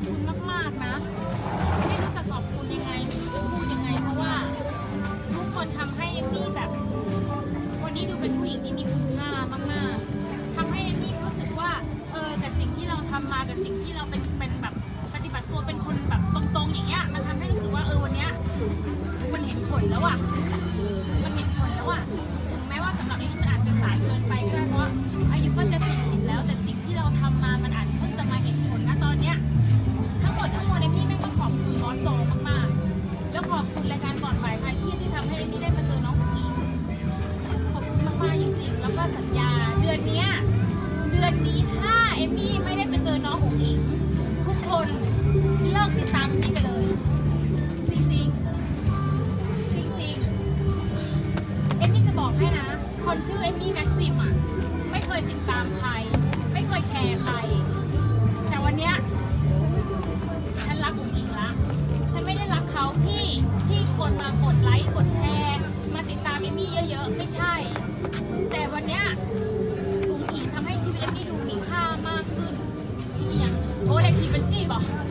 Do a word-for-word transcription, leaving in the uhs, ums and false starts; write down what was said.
คุณมากๆนะไม่รู้จะขอบคุณยังไงหรือจะพูดยังไงเพราะว่าทุกคนทำให้เอมมี่แบบวันนี้ดูเป็นผู้หญิงที่มีคุณค่ามากๆทำให้เอมมี่รู้สึกว่าเออกับสิ่งที่เราทำมากับสิ่งที่เราเป็นเป็นแบบปฏิบัติตัวเป็นคนแบบตรงๆอย่างเงี้ยมันทำให้รู้สึกว่าเออวันเนี้ยมันเห็นผลแล้วอ่ะมันเห็นผลแล้วอ่ะถึงแม้ว่าสำหรับเอมมี่มันอาจจะสายเกินไปก็ได้เพราะอายุก็จะสี่สิบแล้วแต่สิ่งที่เราทำมามันอาจเพิ่งจะมาเห็นผลนะตอนเนี้ยทั้งหมดทั้งมวลเอมมี่ไม่ต้องขอบคุณบอสโจมากๆแล้วขอบคุณรายการก่อนบ่ายคลายเครียดที่ทำให้เอมมี่ได้มาเจอน้องผู้หญิงขอบคุณมากๆจริงๆแล้วก็สัญญาเดือนนี้เดือนนี้ถ้าเอมมี่ไม่ได้ไปเจอน้องผู้หญิงทุกคนเลิกติดตามเอมมี่ไปเลยจริงๆจริงๆเอมมี่จะบอกให้นะคนชื่อเอมมี่แม็กซิมอ่ะไม่เคยติดตามใครไม่เคยแคร์ใครแต่วันเนี้ยฉันรักผู้หญิงละฉันไม่ได้รักเขาที่ที่คนมากดไลค์กดแชร์มาติดตามเอมมี่เยอะๆไม่ใช่แต่วันเนี้ยผู้หญิงทำให้ชีวิตเอมมี่ดูมีค่ามากขึ้นที่อย่างโอ้เด็กทีเป็นชีพบอก